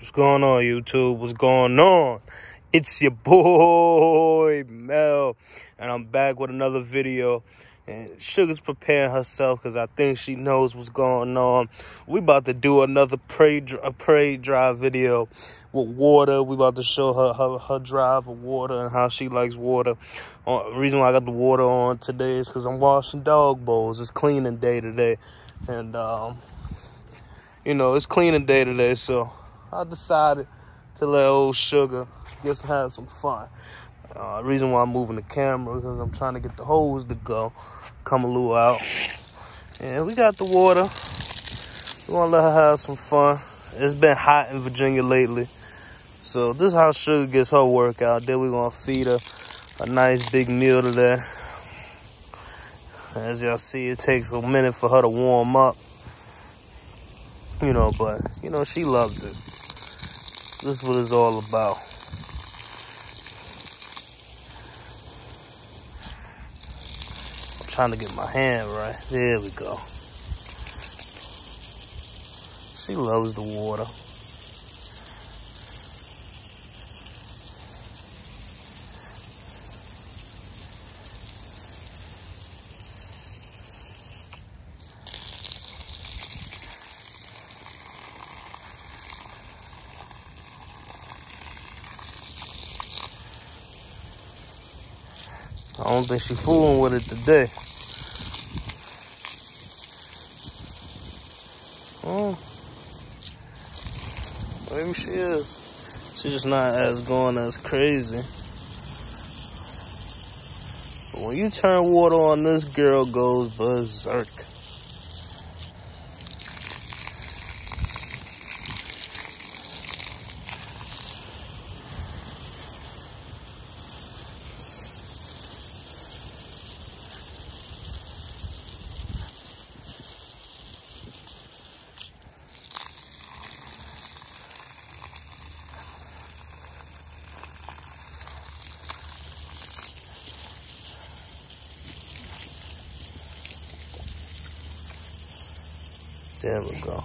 What's going on, YouTube? What's going on? It's your boy, Mel, and I'm back with another video. And Sugar's preparing herself because I think she knows what's going on. We about to do another parade drive video with water. We about to show her drive of water and how she likes water. The reason why I got the water on today is because I'm washing dog bowls. It's cleaning day today. And, it's cleaning day today, so I decided to let old Sugar have some fun. Reason why I'm moving the camera because I'm trying to get the hose to go. Come a little out. And we got the water. We want to let her have some fun. It's been hot in Virginia lately. So this is how Sugar gets her workout. Then we're going to feed her a nice big meal today. As y'all see, it takes a minute for her to warm up. But, she loves it. This is what it's all about. I'm trying to get my hand right. There we go. She loves the water. I don't think she's fooling with it today. Maybe she is. She's just not going as crazy. But when you turn water on, this girl goes berserk. There we go.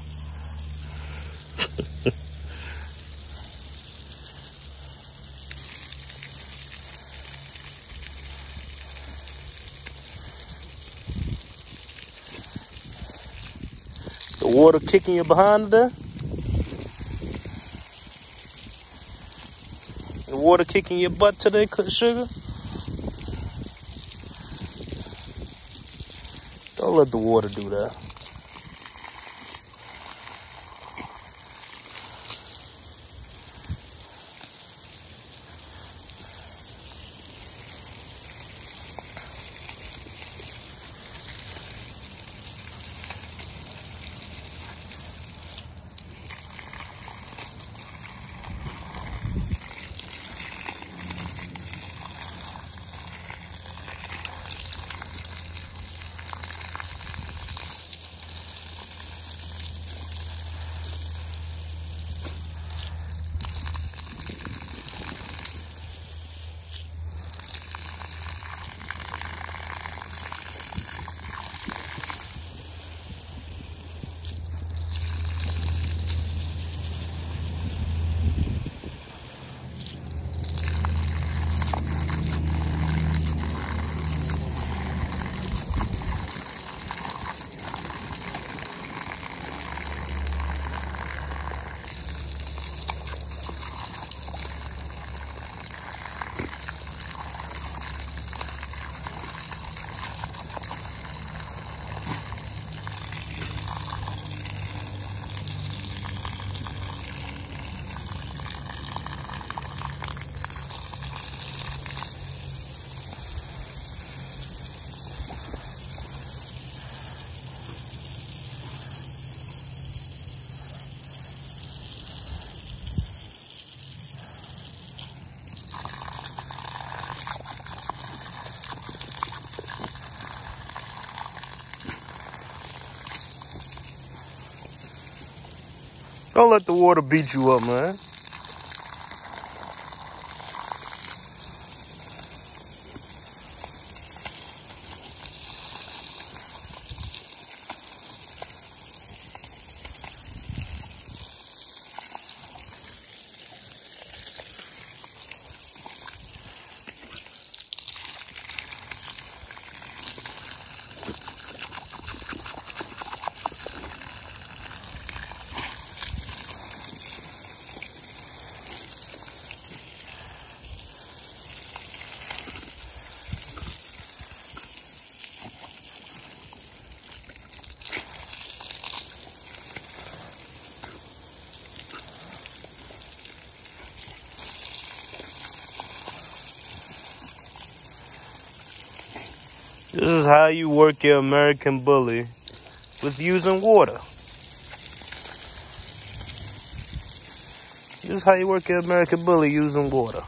The water kicking you behind there? The water kicking your butt today, Sugar? Don't let the water do that. Don't let the water beat you up, man. This is how you work your American Bully with using water. This is how you work your American Bully using water.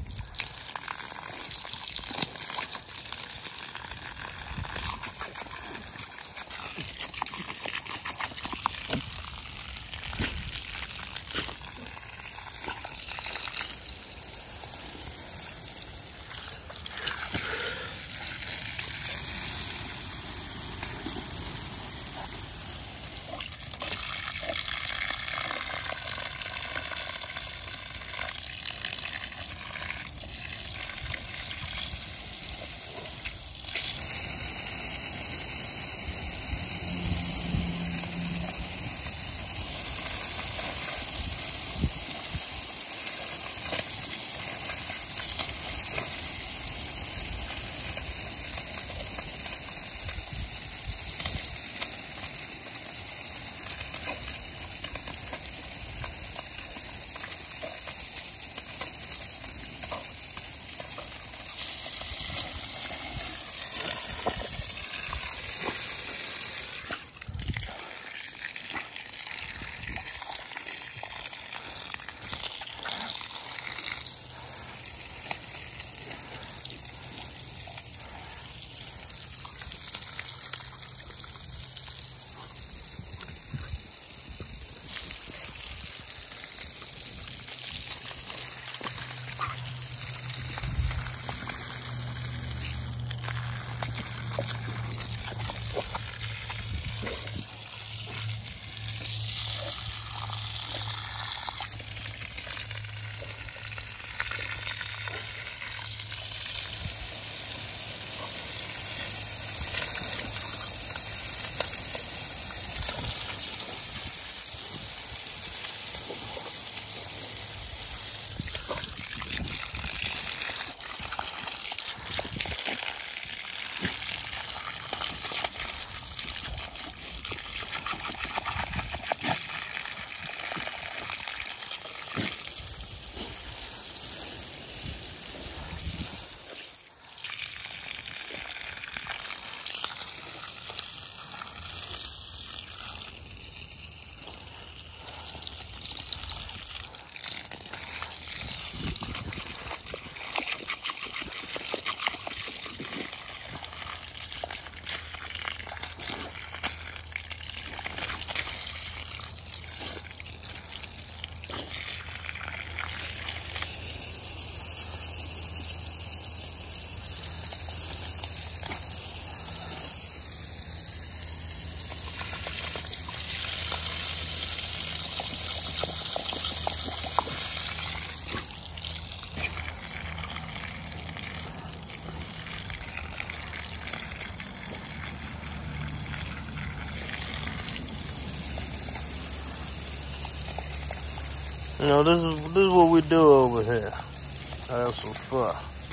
You know, this is what we do over here. Have some fun.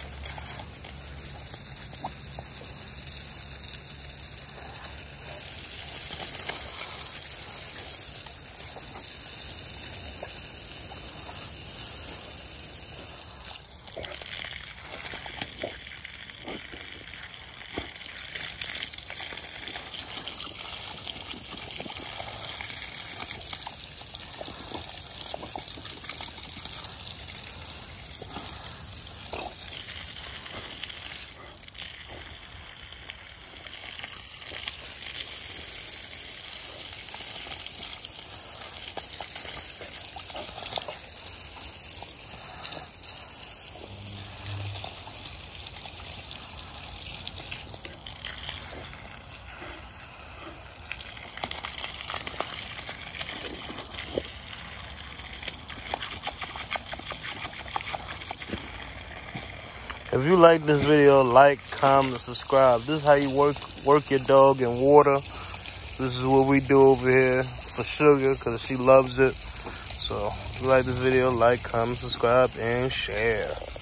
If you like this video, like, comment, subscribe. This is how you work your dog in water. This is what we do over here for Sugar, because she loves it. So if you like this video, like, comment, subscribe, and share.